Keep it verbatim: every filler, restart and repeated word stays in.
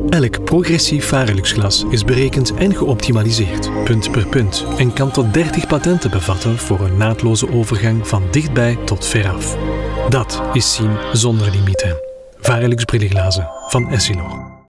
Elk progressief Varilux-glas is berekend en geoptimaliseerd, punt per punt, en kan tot dertig patenten bevatten voor een naadloze overgang van dichtbij tot veraf. Dat is zien zonder limieten. Varilux brilleglazen van Essilor.